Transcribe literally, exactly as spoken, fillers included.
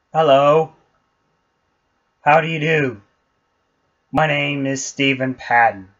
Hello, how do you do? My name is Stephen Patton.